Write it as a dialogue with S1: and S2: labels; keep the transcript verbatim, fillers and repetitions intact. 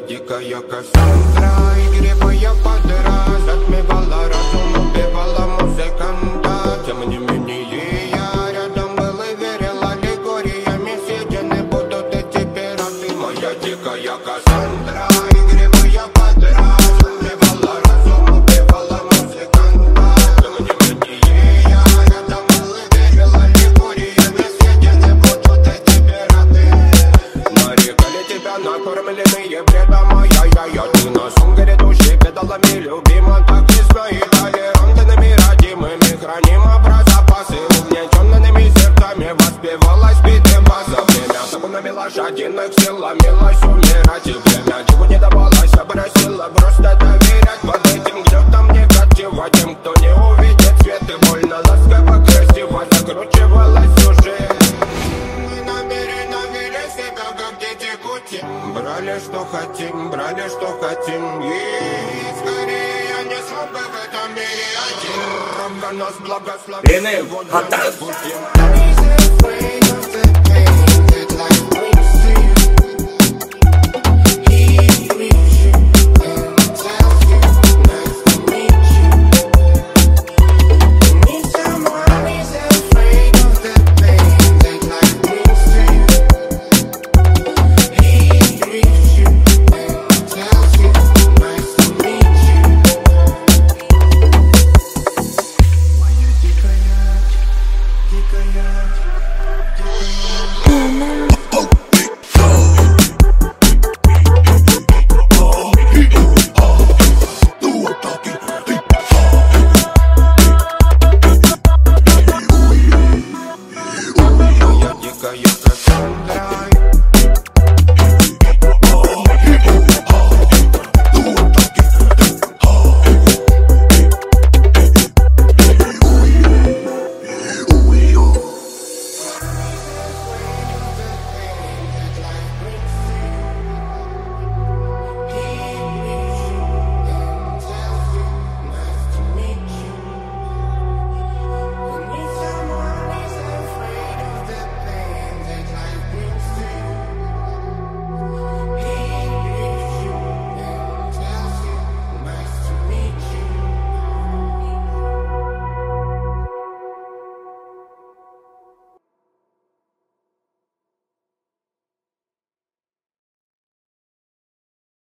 S1: дикая Кассандра. Игривая подра затмевала разум, убивала музыканта. Тем не менее я рядом был и верил аллегориями. Съедены будут эти пираты. Моя дикая Кассандра. Игривая подра затмевала разум, убивала музыканта. Тем не менее я рядом был и верил аллегориями. Съедены будут эти пираты. Нарекали тебя накормленные бредом. Ай-яй-яй, ты на сунгере души педалами любима. Так и стоит толерантными, родимыми. Храним про запасы угнетенными сердцами. Воспевалась биты база. Время табунами лошадиных сил ломилась умирать. И время чего не давалось, обросила просто доверять. Под этим гнетом негатива тем, кто не увидит свет. И больно ласково, красиво закручивалась сюжет. Мы намеренно вели себя, как дети кути. Брали, что хотим, брали, что хотим. И скорее я не смог бы в этом мире один. Нас благословит.
S2: Enem, Hatta.